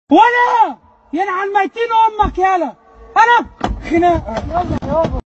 ولا ينعن ميتين امك يالا. انا خناقه. يلا يابا.